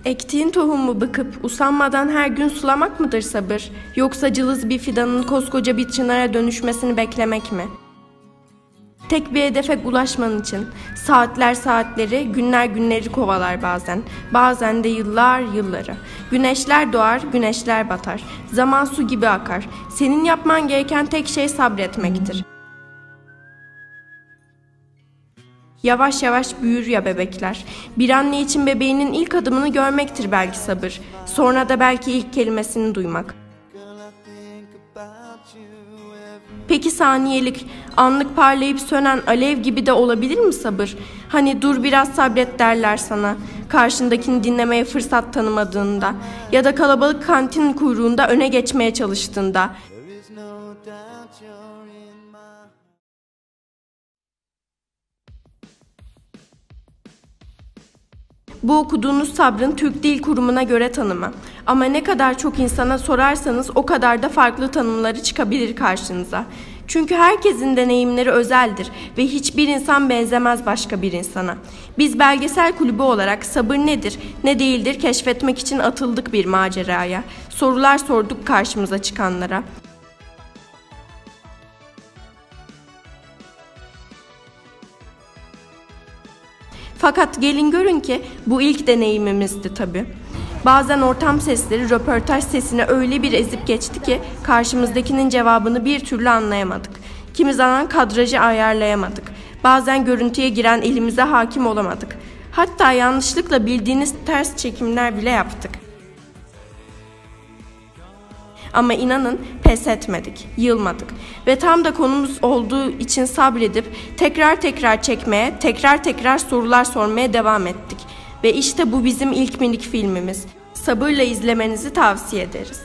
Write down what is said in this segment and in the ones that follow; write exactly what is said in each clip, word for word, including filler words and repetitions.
Ektiğin tohumu bıkıp usanmadan her gün sulamak mıdır sabır? Yoksa cılız bir fidanın koskoca bir çınara dönüşmesini beklemek mi? Tek bir hedefe ulaşman için saatler saatleri, günler günleri kovalar bazen. Bazen de yıllar yılları. Güneşler doğar, güneşler batar. Zaman su gibi akar. Senin yapman gereken tek şey sabretmektir. Yavaş yavaş büyür ya bebekler. Bir anne için bebeğinin ilk adımını görmektir belki sabır. Sonra da belki ilk kelimesini duymak. Peki saniyelik, anlık parlayıp sönen alev gibi de olabilir mi sabır? Hani dur biraz sabret derler sana, karşındakini dinlemeye fırsat tanımadığında ya da kalabalık kantin kuyruğunda öne geçmeye çalıştığında. Bu okuduğunuz sabrın Türk Dil Kurumu'na göre tanımı. Ama ne kadar çok insana sorarsanız o kadar da farklı tanımları çıkabilir karşınıza. Çünkü herkesin deneyimleri özeldir ve hiçbir insan benzemez başka bir insana. Biz belgesel kulübü olarak sabır nedir, ne değildir keşfetmek için atıldık bir maceraya. Sorular sorduk karşımıza çıkanlara. Fakat gelin görün ki bu ilk deneyimimizdi tabii. Bazen ortam sesleri röportaj sesine öyle bir ezip geçti ki karşımızdakinin cevabını bir türlü anlayamadık. Kimi zaman kadrajı ayarlayamadık. Bazen görüntüye giren elimize hakim olamadık. Hatta yanlışlıkla bildiğiniz ters çekimler bile yaptık. Ama inanın pes etmedik, yılmadık ve tam da konumuz olduğu için sabredip tekrar tekrar çekmeye, tekrar tekrar sorular sormaya devam ettik. Ve işte bu bizim ilk minik filmimiz. Sabırla izlemenizi tavsiye ederiz.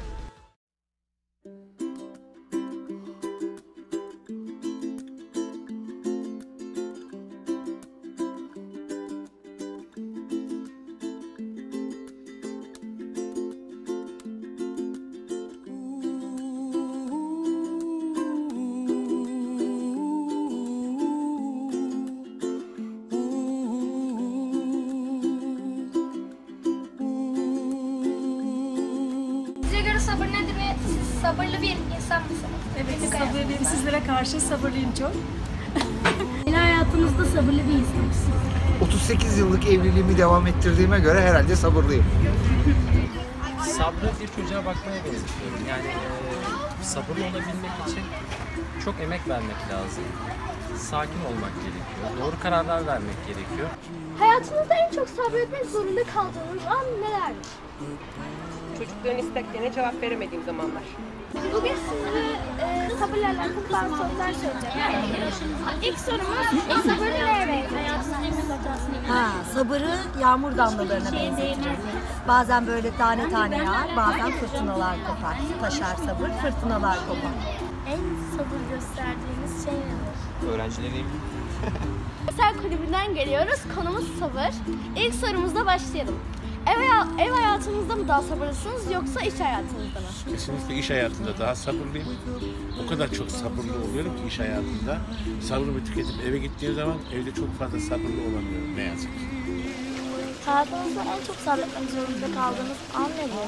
Sabır nedir ve siz sabırlı bir insan mısınız? Evet, sabırlıyım. Sizlere karşı sabırlıyım çok. Yine hayatınızda sabırlı bir insan mısınız? otuz sekiz yıllık evliliğimi devam ettirdiğime göre herhalde sabırlıyım. Sabrı bir çocuğa bakmaya benzetiyorum. Yani e, sabırlı olabilmek için çok emek vermek lazım. Sakin olmak gerekiyor. Doğru kararlar vermek gerekiyor. Hayatınızda en çok sabretmek zorunda kaldığınız an nelerdir? Çocukların isteklerine cevap veremediğim zamanlar. Bugün size e, sabırla alakalı bazı sorular soracağım. İlk sorumuz e, sabırlı neye benziyor? Ha, sabırı yağmur damlalarına benzetiyorum. Bazen böyle tane tane yağar, bazen fırtınalar kopar. Taşar sabır, fırtınalar kopar. En sabır gösterdiğiniz şey nedir? Öğrencileriyim. Belgesel kulübünden geliyoruz. Konumuz sabır. İlk sorumuzla başlayalım. Ev, ev hayatınızda mı daha sabırlısınız yoksa iş hayatınızda mı? Kesinlikle iş hayatında daha sabırlıyım. O kadar çok sabırlı oluyorum ki iş hayatında. Sabrımı tüketip eve gittiğim zaman evde çok fazla sabırlı olamıyorum ne yazık ki. Hayatınızda en çok sabretmek zorunda kaldığınız an nedir?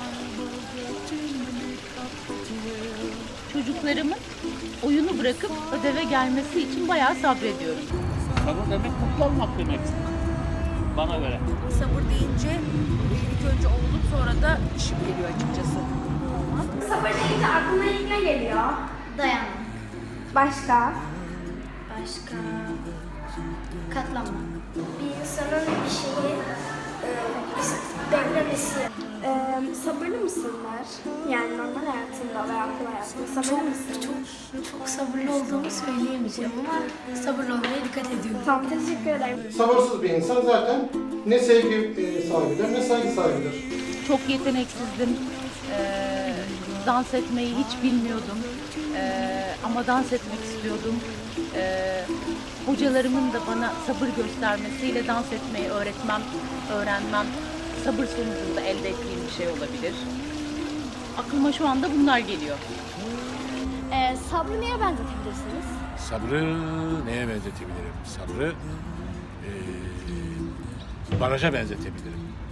Çocuklarımın oyunu bırakıp ödeve gelmesi için bayağı sabrediyorum. Sabır demek mutlu olmak demek. Bana göre. Sabır deyince ilk önce oğlum sonra da işim geliyor açıkçası. Sabır deyince aklına ilk ne geliyor? Dayanmak. Başka? Başka... Katlanmak. Bir insanın bir şeyi e, beklemesi. Ee, sabırlı mısınlar? Yani normal hayatında veya okul hayatında sabırlı çok, mısın? Çok, çok sabırlı olduğumu söyleyemeyeceğim ama sabırlı olmaya dikkat ediyorum. Tamam, teşekkür ederim. Sabırsız bir insan zaten ne sevgi sahibidir ne saygı sahibidir. Çok yeteneksizdim. Ee, dans etmeyi hiç bilmiyordum. Ee, ama dans etmek istiyordum. Ee, hocalarımın da bana sabır göstermesiyle dans etmeyi öğretmem, öğrenmem sabır sonucunda elde ettiğim bir şey olabilir. Aklıma şu anda bunlar geliyor. Ee, sabrı neye benzetebilirsiniz? Sabrı neye benzetebilirim? Sabrı ee, baraja benzetebilirim.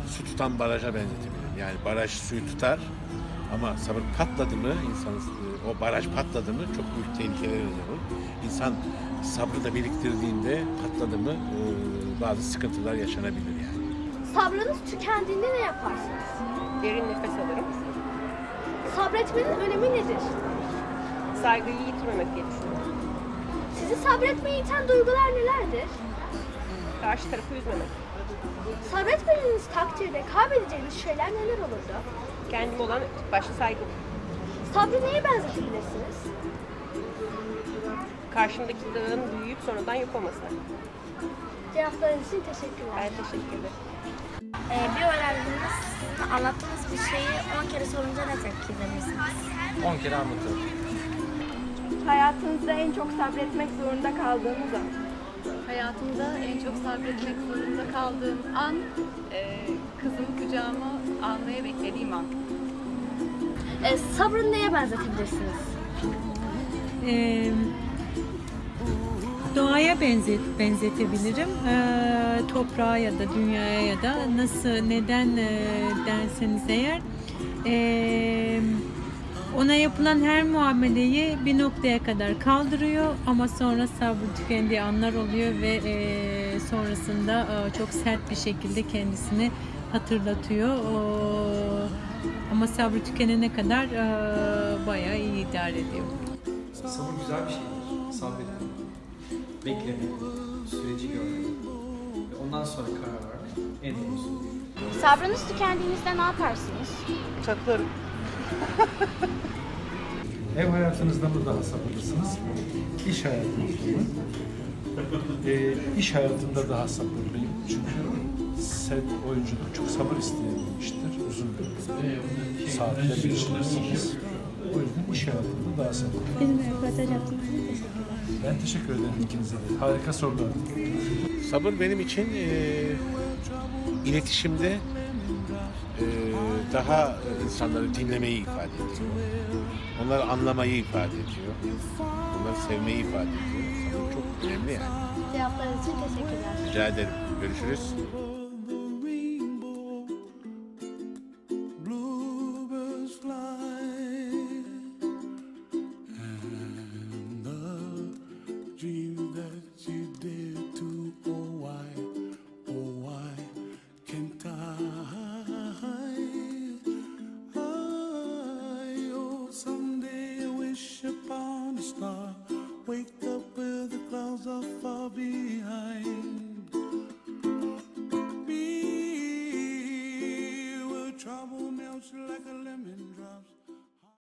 su tutan baraja benzetebilirim. Yani baraj suyu tutar ama sabır patladı mı, insanın o baraj patladı mı çok büyük tehlikelere neden olur. İnsan sabrı da biriktirdiğinde patladı mı e, bazı sıkıntılar yaşanabilir yani. Sabrınız tükendiğinde ne yaparsınız? Derin nefes alırım. Sabretmenin önemi nedir? Saygıyı yitirmemek diye düşünüyorum. Sizi sabretmeye iten duygular nelerdir? Karşı tarafı üzmemek. Sabretmediğiniz takdirde kaybedeceğiniz şeyler neler olurdu? Kendime olan başta saygım. Sabrı neye benzetebilirsiniz? Karşımdaki dağın büyüyüp sonradan yok olmasına. Cevaplarınız için teşekkürler. Ben teşekkür ederim. Ee, bir öğrenciniz sizin anlattığınız bir şeyi on kere sorunca ne tepki verirsiniz? on kere anlatırım. Hayatınızda en çok sabretmek zorunda kaldığınız an. Hayatımda en çok sabretmek zorunda kaldığım an, e, kızımı kucağıma almaya beklediğim an. Ee, sabrı neye benzetebilirsiniz? Ee, doğaya benzet, benzetebilirim. Ee, toprağa ya da dünyaya ya da nasıl, neden e, derseniz eğer e, ona yapılan her muameleyi bir noktaya kadar kaldırıyor ama sonra sabrı tükendiği anlar oluyor ve e, sonrasında e, çok sert bir şekilde kendisini hatırlatıyor. O, ama sabrı tükenene kadar e, bayağı iyi idare ediyor. Sabır güzel bir şeydir. Sabretmek, beklemek, süreci görmek ve ondan sonra karar vermek en doğrusu. Sabrınız tükendiğinizde ne yaparsınız? Çatlarım. Ev hayatınızda mı daha sabırlısınız? İş hayatınızda mı? Ee, iş hayatında daha sabırlıyım. Çünkü set oyunculuk çok sabır isteyen bir iştir. Uzun bir saatler geçirirsiniz. O yüzden iş hayatında daha sabırlıyım. Bizimle röportaj yaptığınız için teşekkürler. Ben teşekkür ederim ikinize de. Harika sorular. Sabır benim için e, iletişimde e, daha insanları dinlemeyi ifade ediyor. Onları anlamayı ifade ediyor. Onları sevmeyi ifade ediyor. Sabır çok önemli yani. Cevaplarınız için teşekkürler. Rica ederim. Görüşürüz.